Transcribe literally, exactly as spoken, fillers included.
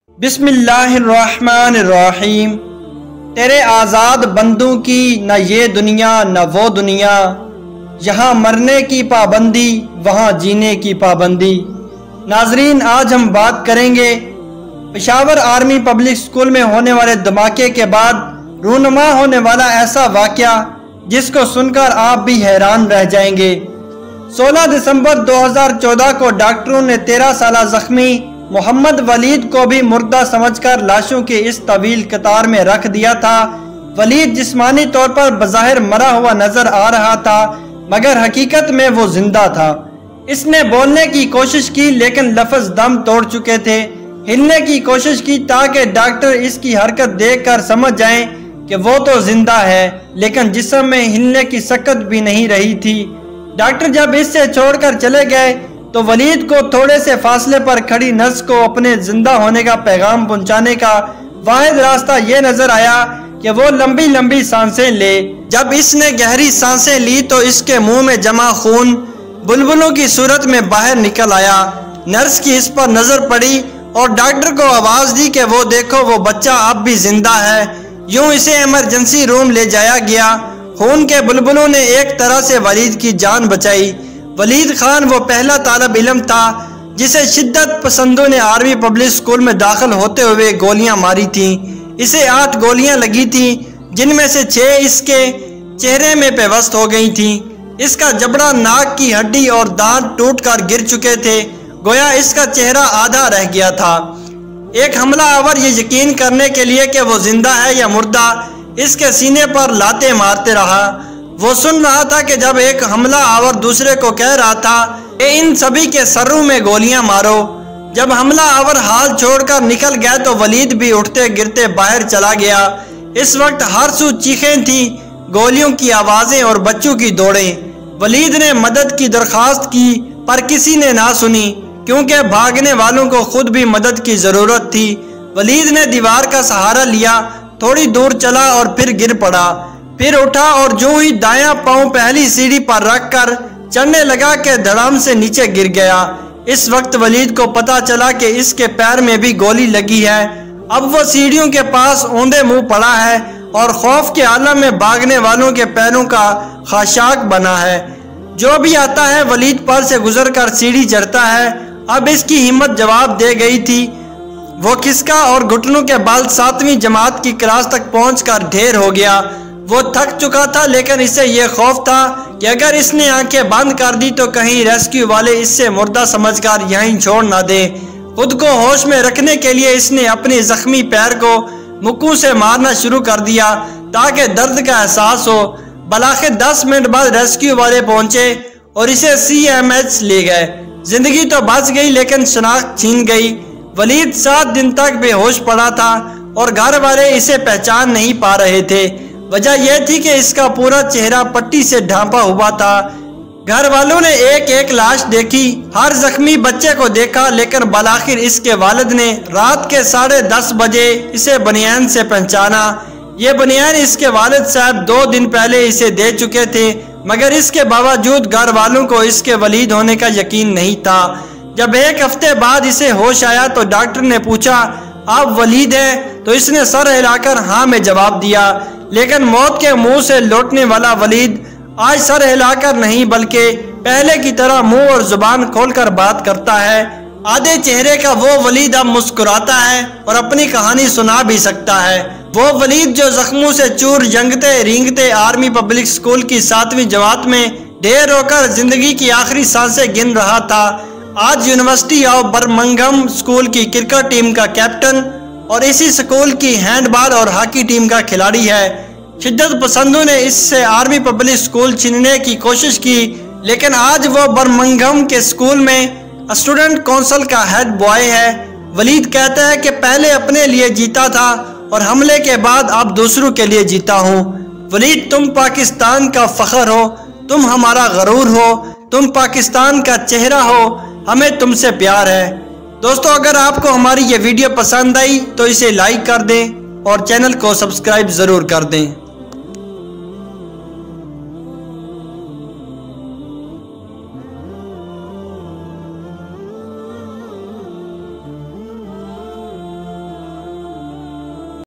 بسم اللہ الرحمن الرحیم۔ تیرے آزاد بندوں کی نہ یہ دنیا نہ وہ دنیا، یہاں مرنے کی پابندی وہاں جینے کی پابندی۔ ناظرین، آج ہم بات کریں گے پشاور آرمی پبلک سکول میں ہونے والے دھماکے کے بعد رونما ہونے والا ایسا واقعہ جس کو سن کر آپ بھی حیران رہ جائیں گے۔ سولہ دسمبر دو ہزار چودہ کو ڈاکٹروں نے تیرہ سالہ زخمی محمد ولید کو بھی مردہ سمجھ کر لاشوں کی اس طویل قطار میں رکھ دیا تھا۔ ولید جسمانی طور پر بظاہر مرا ہوا نظر آ رہا تھا، مگر حقیقت میں وہ زندہ تھا۔ اس نے بولنے کی کوشش کی لیکن لفظ دم توڑ چکے تھے۔ ہلنے کی کوشش کی تاکہ ڈاکٹر اس کی حرکت دیکھ کر سمجھ جائیں کہ وہ تو زندہ ہے، لیکن جسم میں ہلنے کی سکت بھی نہیں رہی تھی۔ ڈاکٹر جب اس سے چھوڑ کر چلے گئے تو ولید کو تھوڑے سے فاصلے پر کھڑی نرس کو اپنے زندہ ہونے کا پیغام پہنچانے کا واحد راستہ یہ نظر آیا کہ وہ لمبی لمبی سانسیں لے۔ جب اس نے گہری سانسیں لی تو اس کے منہ میں جمع خون بلبلوں کی صورت میں باہر نکل آیا۔ نرس کی اس پر نظر پڑی اور ڈاکٹر کو آواز دی کہ وہ دیکھو، وہ بچہ اب بھی زندہ ہے۔ یوں اسے ایمرجنسی روم لے جایا گیا۔ خون کے بلبلوں نے ایک طرح سے ولید کی جان بچائی۔ ولید خان وہ پہلا طالب علم تھا جسے شدت پسندوں نے آرمی پبلک سکول میں داخل ہوتے ہوئے گولیاں ماری تھیں۔ اسے آٹھ گولیاں لگی تھیں، جن میں سے چھ اس کے چہرے میں پیوست ہو گئی تھیں۔ اس کا جبڑا، ناک کی ہڈی اور دانت ٹوٹ کر گر چکے تھے، گویا اس کا چہرہ آدھا رہ گیا تھا۔ ایک حملہ آور یہ یقین کرنے کے لیے کہ وہ زندہ ہے یا مردہ اس کے سینے پر لاتے مارتے رہا۔ وہ سن رہا تھا کہ جب ایک حملہ آور دوسرے کو کہہ رہا تھا کہ ان سبھی کے سروں میں گولیاں مارو۔ جب حملہ آور حال چھوڑ کر نکل گیا تو ولید بھی اٹھتے گرتے باہر چلا گیا۔ اس وقت ہر سو چیخیں تھیں، گولیوں کی آوازیں اور بچوں کی دوڑیں۔ ولید نے مدد کی درخواست کی پر کسی نے نہ سنی، کیونکہ بھاگنے والوں کو خود بھی مدد کی ضرورت تھی۔ ولید نے دیوار کا سہارا لیا، تھوڑی دور چلا اور پھر گر پڑا، پھر اٹھا اور جو ہی دایاں پاؤں پہلی سیڑھی پر رکھ کر چڑھنے لگا کہ دھڑام سے نیچے گر گیا۔ اس وقت ولید کو پتا چلا کہ اس کے پیر میں بھی گولی لگی ہے۔ اب وہ سیڑھیوں کے پاس اوندے منہ پڑا ہے اور خوف کے عالم میں بھاگنے والوں کے پیروں کا خاشاک بنا ہے۔ جو بھی آتا ہے ولید پر سے گزر کر سیڑھی چڑھتا ہے۔ اب اس کی ہمت جواب دے گئی تھی۔ وہ کھسکا اور گھٹنوں کے بل ساتویں جماعت کی کلاس تک پہنچ کر ڈھیر ہو گیا۔ وہ تھک چکا تھا لیکن اسے یہ خوف تھا کہ اگر اس نے آنکھیں بند کر دی تو کہیں ریسکیو والے اس سے مردہ سمجھ کر یہیں چھوڑ نہ دے۔ خود کو ہوش میں رکھنے کے لیے اس نے اپنے زخمی پیر کو مکوں سے مارنا شروع کر دیا تاکہ درد کا احساس ہو۔ بلاخر دس منٹ بعد ریسکیو والے پہنچے اور اسے سی ایم ایچ لے گئے۔ زندگی تو بچ گئی لیکن شناخت چھین گئی۔ ولید سات دن تک بے ہوش پڑا تھا اور گھر والے اسے پہچان نہیں پا رہے تھے۔ وجہ یہ تھی کہ اس کا پورا چہرہ پٹی سے ڈھانپا ہوا تھا۔ گھر والوں نے ایک ایک لاش دیکھی، ہر زخمی بچے کو دیکھا، لیکن بالآخر اس کے والد نے رات کے ساڑھے دس بجے اسے بنیان سے پہچانا۔ یہ بنیان اس کے والد صاحب دو دن پہلے اسے دے چکے تھے، مگر اس کے باوجود گھر والوں کو اس کے ولید ہونے کا یقین نہیں تھا۔ جب ایک ہفتے بعد اسے ہوش آیا تو ڈاکٹر نے پوچھا، آپ ولید ہیں؟ تو اس نے سر ہلا کر ہاں میں جواب دیا، لیکن موت کے منہ سے لوٹنے والا ولید آج سر ہلا کر نہیں بلکہ پہلے کی طرح منہ اور زبان کھول کر بات کرتا ہے۔ آدھے چہرے کا وہ ولید اب مسکراتا ہے اور اپنی کہانی سنا بھی سکتا ہے۔ وہ ولید جو زخموں سے چور جنگتے رینگتے آرمی پبلک سکول کی ساتویں جماعت میں ڈھیر ہو کر زندگی کی آخری سانسیں گن رہا تھا، آج یونیورسٹی آف برمنگھم سکول کی کرکٹ ٹیم کا کیپٹن اور اسی سکول کی ہینڈ بال اور ہاکی ٹیم کا کھلاڑی ہے۔ شدت پسندوں نے اس سے آرمی پبلک سکول چھیننے کی کوشش کی، لیکن آج وہ برمنگھم کے سکول میں اسٹوڈنٹ کونسل کا ہیڈ بوائے ہے۔ ولید کہتا ہے کہ پہلے اپنے لیے جیتا تھا اور حملے کے بعد اب دوسروں کے لیے جیتا ہوں۔ ولید، تم پاکستان کا فخر ہو، تم ہمارا غرور ہو، تم پاکستان کا چہرہ ہو، ہمیں تم سے پیار ہے۔ دوستو، اگر آپ کو ہماری یہ ویڈیو پسند آئی تو اسے لائک کر دیں اور چینل کو سبسکرائب ضرور کر دیں۔